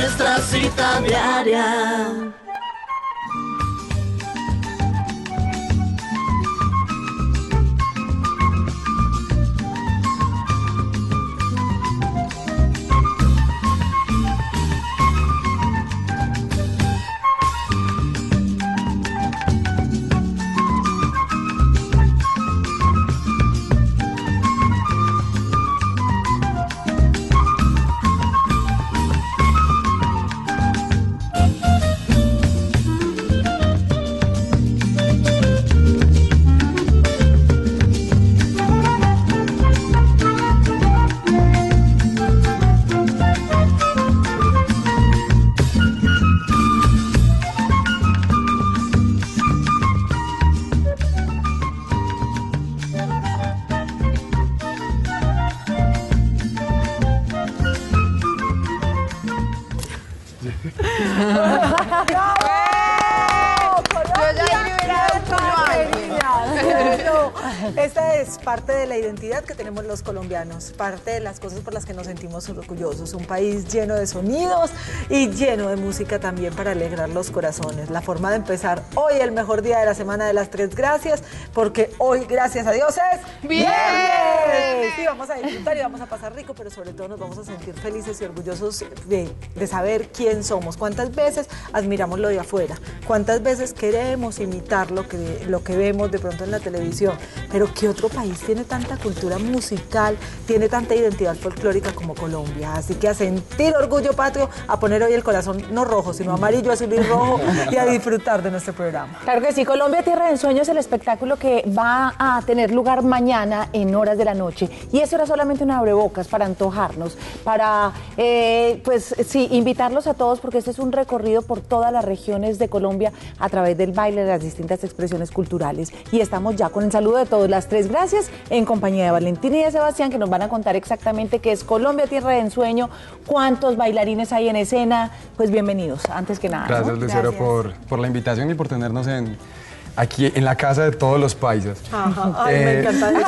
nuestra cita diaria. Esta es parte de la identidad que tenemos los colombianos, parte de las cosas por las que nos sentimos orgullosos. Un país lleno de sonidos y lleno de música también para alegrar los corazones. La forma de empezar hoy, el mejor día de la semana de las 3 gracias, porque hoy, gracias a Dios, es viernes. Sí, vamos a disfrutar y vamos a pasar rico, pero sobre todo nos vamos a sentir felices y orgullosos de saber quién somos. ¿Cuántas veces admiramos lo de afuera? ¿Cuántas veces queremos imitar lo que vemos de pronto en la televisión? Pero ¿qué otro país tiene tanta cultura musical, tiene tanta identidad folclórica como Colombia? Así que a sentir orgullo patrio, a poner hoy el corazón no rojo, sino amarillo, azul y rojo, y a disfrutar de nuestro programa. Claro que sí, Colombia Tierra de Ensueño es el espectáculo que va a tener lugar mañana en horas de la noche. Y eso era solamente un abrebocas para antojarnos, para, pues sí, invitarlos a todos, porque este es un recorrido por todas las regiones de Colombia a través del baile de las distintas expresiones culturales. Y estamos ya con el saludo de todas las 3 gracias, en compañía de Valentina y de Sebastián, que nos van a contar exactamente qué es Colombia Tierra de Ensueño, cuántos bailarines hay en escena. Pues bienvenidos, antes que nada. Gracias, ¿no? Lucero, por la invitación y por tenernos aquí en la casa de todos los paisas. Ajá. Ay, me encanta eso.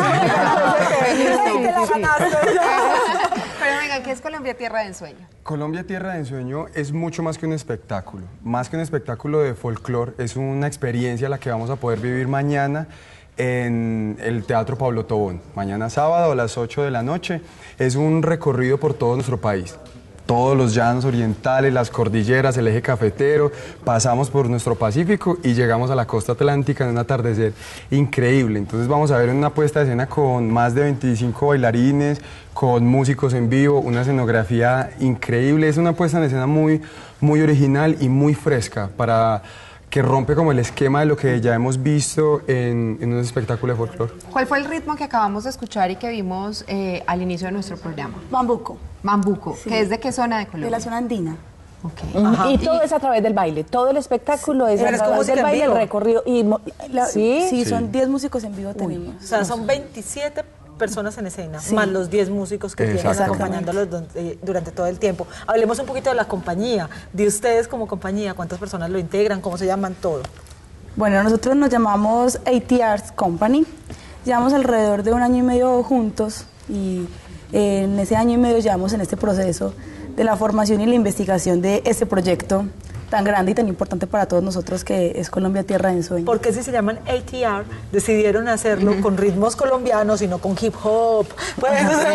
Pero venga, ¿qué es Colombia Tierra de Ensueño? Colombia Tierra de Ensueño es mucho más que un espectáculo. Más que un espectáculo de folclore, es una experiencia la que vamos a poder vivir mañana en el Teatro Pablo Tobón. Mañana sábado a las 8 de la noche. Es un recorrido por todo nuestro país. Todos los llanos orientales, las cordilleras, el eje cafetero, pasamos por nuestro Pacífico y llegamos a la costa atlántica en un atardecer increíble. Entonces vamos a ver una puesta de escena con más de 25 bailarines, con músicos en vivo, una escenografía increíble. Es una puesta en escena muy original y muy fresca para que rompe como el esquema de lo que ya hemos visto en un espectáculo de folclore. ¿Cuál fue el ritmo que acabamos de escuchar y que vimos al inicio de nuestro programa? Bambuco. Mambuco, sí. ¿Que es de qué zona de Colombia? De la zona andina. Okay. Y todo es a través del baile, todo el espectáculo es a través del baile, el recorrido. Sí, son 10 músicos en vivo tenemos. O sea, son 27 personas en escena, más los 10 músicos que tienen acompañándolos durante todo el tiempo. Hablemos un poquito de la compañía, de ustedes como compañía, cuántas personas lo integran, cómo se llaman, todo. Bueno, nosotros nos llamamos ATR Company, llevamos alrededor de 1 año y medio juntos y en ese año y medio llevamos en este proceso de la formación y la investigación de este proyecto tan grande y tan importante para todos nosotros que es Colombia Tierra de Ensueño. ¿Por qué si se llaman ATR decidieron hacerlo con ritmos colombianos y no con hip hop? Pues,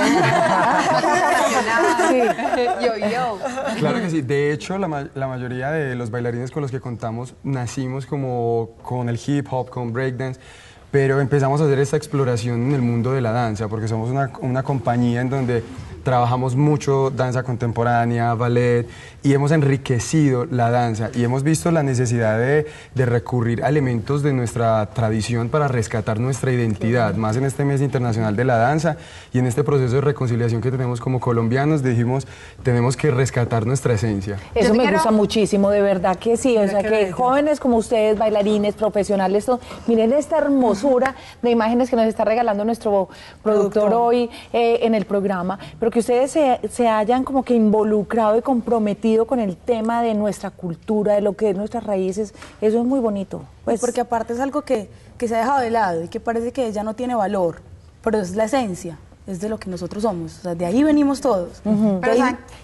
Claro que sí, de hecho la mayoría de los bailarines con los que contamos nacimos como con el hip hop, con breakdance, pero empezamos a hacer esta exploración en el mundo de la danza, porque somos una compañía en donde trabajamos mucho danza contemporánea, ballet, y hemos enriquecido la danza y hemos visto la necesidad de recurrir a elementos de nuestra tradición para rescatar nuestra identidad, más en este mes internacional de la danza y en este proceso de reconciliación que tenemos como colombianos, dijimos, tenemos que rescatar nuestra esencia. Eso me gusta muchísimo, de verdad que sí, o sea que jóvenes como ustedes, bailarines, profesionales, miren esta hermosura de imágenes que nos está regalando nuestro productor hoy en el programa, pero que ustedes se hayan como que involucrado y comprometido con el tema de nuestra cultura, de lo que es nuestras raíces, eso es muy bonito. Pues porque aparte es algo que se ha dejado de lado y que parece que ya no tiene valor, pero es la esencia, es de lo que nosotros somos, o sea, de ahí venimos todos. Pero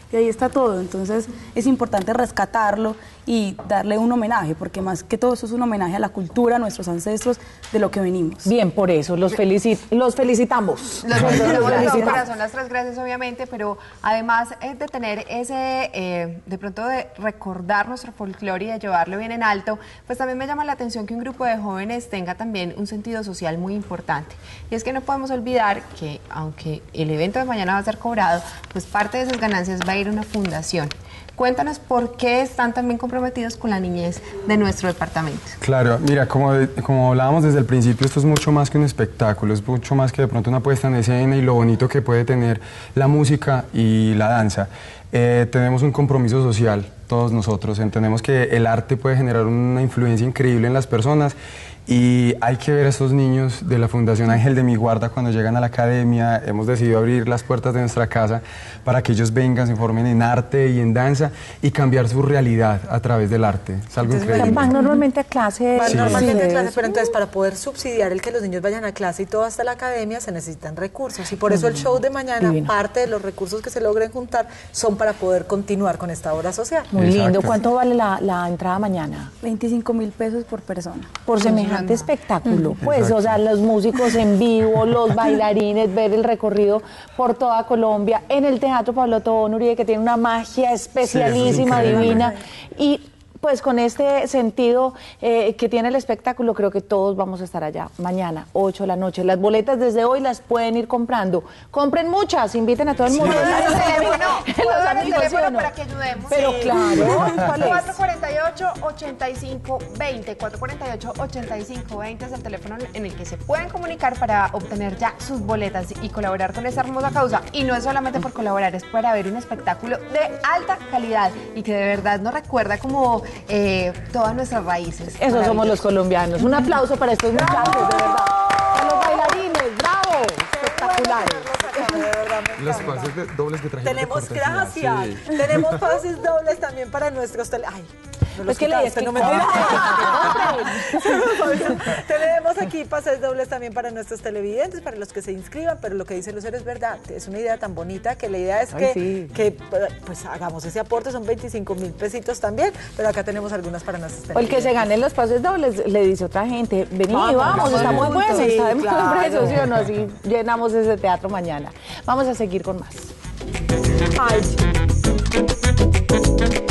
y ahí está todo. Entonces es importante rescatarlo y darle un homenaje, porque más que todo eso es un homenaje a la cultura, a nuestros ancestros, de lo que venimos. Bien, por eso, los felicitamos. Los felicitamos de todo felicitamos. corazón, las 3 gracias obviamente, pero además de tener ese, de pronto de recordar nuestro folclore y de llevarlo bien en alto, pues también me llama la atención que un grupo de jóvenes tenga también un sentido social muy importante. Y es que no podemos olvidar que aunque el evento de mañana va a ser cobrado, pues parte de esas ganancias va a ir a una fundación. Cuéntanos por qué están también comprometidos con la niñez de nuestro departamento. Claro, mira, como hablábamos desde el principio, esto es mucho más que un espectáculo, es mucho más que de pronto una puesta en escena y lo bonito que puede tener la música y la danza. Tenemos un compromiso social, todos nosotros, entendemos que el arte puede generar una influencia increíble en las personas y hay que ver a estos niños de la Fundación Ángel de mi Guarda cuando llegan a la academia. Hemos decidido abrir las puertas de nuestra casa para que ellos vengan, se formen en arte y en danza y cambiar su realidad a través del arte. Es algo increíble. Van normalmente a clase. Van Sí. normalmente a Sí. clase, pero entonces para poder subsidiar el que los niños vayan a clase y todo hasta la academia se necesitan recursos. Y por eso el show de mañana, Divino. parte de los recursos que se logren juntar son para poder continuar con esta obra social. Muy lindo. Exacto. ¿Cuánto vale la entrada mañana? 25.000 pesos por persona. Por semejante espectáculo. Pues, o sea, los músicos en vivo, los bailarines, ver el recorrido por toda Colombia, en el Teatro Pablo Tobón Uribe, que tiene una magia especialísima, increíble. divina. Y pues con este sentido que tiene el espectáculo, creo que todos vamos a estar allá mañana, 8 de la noche. Las boletas desde hoy las pueden ir comprando. Compren muchas, inviten a todo el mundo. ¿Puedo dar el teléfono? Los ¿Puedo dar el amigos, ¿sí teléfono o no? para que ayudemos? Pero claro, ¿cuál es? 448-8520. 448-8520 es el teléfono en el que se pueden comunicar para obtener ya sus boletas y colaborar con esta hermosa causa. Y no es solamente por colaborar, es para ver un espectáculo de alta calidad y que de verdad nos recuerda como todas nuestras raíces. Esos somos los colombianos. Un aplauso para estos muchachos, de verdad. A los bailarines, bravo, espectaculares. De verdad, me Los encanta. pases dobles que trajimos. Tenemos, de cortesía, gracias, sí. tenemos pases dobles también para nuestros Ay, no los Es que le quitaste, es que no me Tenemos aquí pases dobles también para nuestros televidentes, para los que se inscriban, pero lo que dice Lucero es verdad, es una idea tan bonita que la idea es que pues hagamos ese aporte, son 25.000 pesitos también, pero acá tenemos algunas para nuestros O el que se televidentes. gane los pases dobles, le dice otra gente, vení, vamos, está muy bueno, Sí, está de muy buen claro. precio, ¿sí o no? Así llenamos ese teatro mañana. Vamos a seguir con más. Ay.